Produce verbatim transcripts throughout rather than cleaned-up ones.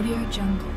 AudioJungle.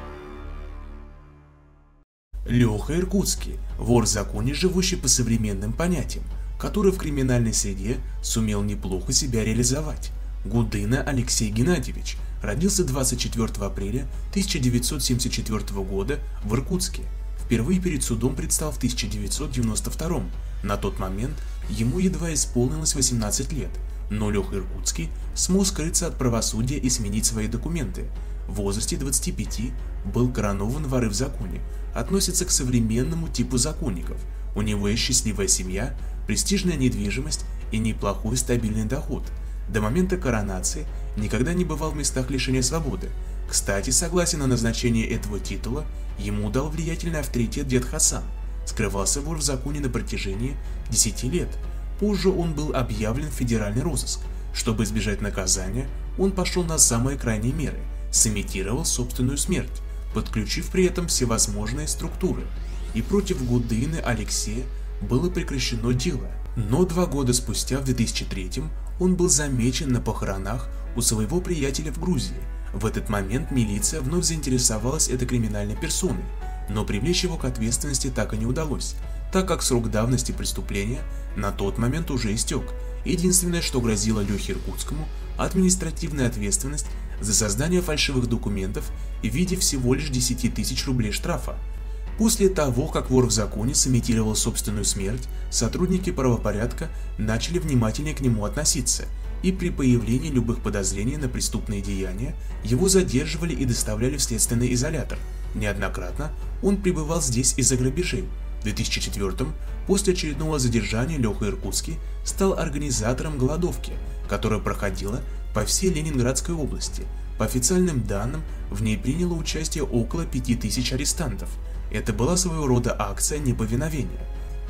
Леха Иркутский – вор в законе, живущий по современным понятиям, который в криминальной среде сумел неплохо себя реализовать. Гудына Алексей Геннадьевич родился двадцать четвёртого апреля тысяча девятьсот семьдесят четвёртого года в Иркутске. Впервые перед судом предстал в тысяча девятьсот девяносто втором. На тот момент ему едва исполнилось восемнадцать лет, но Леха Иркутский смог скрыться от правосудия и сменить свои документы. В возрасте двадцати пяти был коронован воры в законе, относится к современному типу законников. У него есть счастливая семья, престижная недвижимость и неплохой стабильный доход. До момента коронации никогда не бывал в местах лишения свободы. Кстати, согласен на назначение этого титула ему дал влиятельный авторитет дед Хасан. Скрывался вор в законе на протяжении десяти лет. Позже он был объявлен в федеральный розыск. Чтобы избежать наказания, он пошел на самые крайние меры, сымитировал собственную смерть, подключив при этом всевозможные структуры. И против Гудыны Алексея было прекращено дело. Но два года спустя, в две тысячи третьем, он был замечен на похоронах у своего приятеля в Грузии. В этот момент милиция вновь заинтересовалась этой криминальной персоной, но привлечь его к ответственности так и не удалось, так как срок давности преступления на тот момент уже истек. Единственное, что грозило Лехе Иркутскому – административная ответственность за создание фальшивых документов в виде всего лишь десяти тысяч рублей штрафа. После того, как вор в законе сымитировал собственную смерть, сотрудники правопорядка начали внимательнее к нему относиться, и при появлении любых подозрений на преступные деяния его задерживали и доставляли в следственный изолятор. Неоднократно он пребывал здесь из-за грабежей. В две тысячи четвёртом, после очередного задержания, Леха Иркутский стал организатором голодовки, которая проходила по всей Ленинградской области. По официальным данным, в ней приняло участие около пяти тысяч арестантов. Это была своего рода акция неповиновения.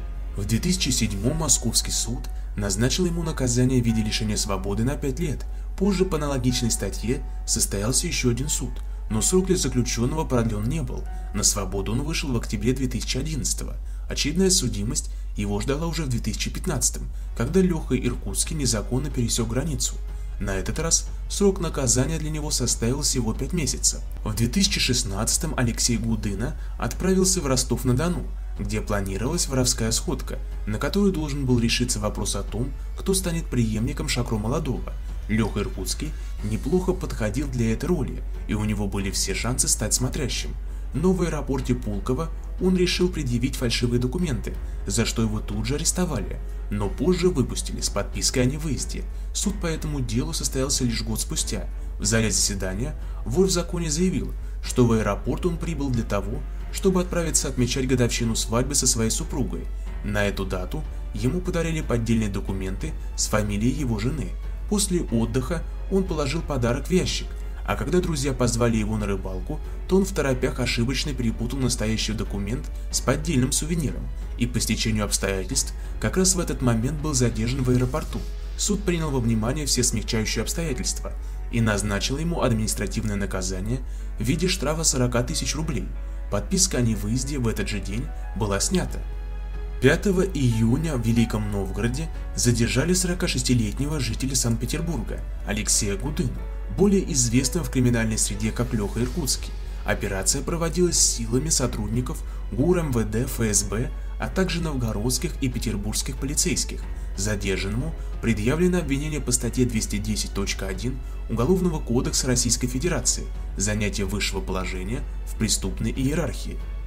В две тысячи седьмом Московский суд назначил ему наказание в виде лишения свободы на пять лет. Позже по аналогичной статье состоялся еще один суд, но срок для заключенного продлен не был. На свободу он вышел в октябре две тысячи одиннадцатого. Очередная судимость его ждала уже в две тысячи пятнадцатом, когда Леха Иркутский незаконно пересек границу. На этот раз срок наказания для него составил всего пять месяцев. В две тысячи шестнадцатом Алексей Гудына отправился в Ростов-на-Дону, где планировалась воровская сходка, на которую должен был решиться вопрос о том, кто станет преемником Шакро Молодого. Леха Иркутский неплохо подходил для этой роли, и у него были все шансы стать смотрящим. Но в аэропорте Пулково он решил предъявить фальшивые документы, за что его тут же арестовали, но позже выпустили с подпиской о невыезде. Суд по этому делу состоялся лишь год спустя. В зале заседания вор в законе заявил, что в аэропорт он прибыл для того, чтобы отправиться отмечать годовщину свадьбы со своей супругой. На эту дату ему подарили поддельные документы с фамилией его жены. После отдыха он положил подарок в ящик, а когда друзья позвали его на рыбалку, то он второпях ошибочно перепутал настоящий документ с поддельным сувениром, и по стечению обстоятельств как раз в этот момент был задержан в аэропорту. Суд принял во внимание все смягчающие обстоятельства и назначил ему административное наказание в виде штрафа сорока тысяч рублей. Подписка о невыезде в этот же день была снята. пятого июня в Великом Новгороде задержали сорокашестилетнего жителя Санкт-Петербурга Алексея Гудыну, более известного в криминальной среде как Леха Иркутский. Операция проводилась силами сотрудников ГУР эм вэ дэ, эф эс бэ, а также новгородских и петербургских полицейских. Задержанному предъявлено обвинение по статье двести десять точка один Уголовного кодекса Российской Федерации «Занятие высшего положения в преступной иерархии».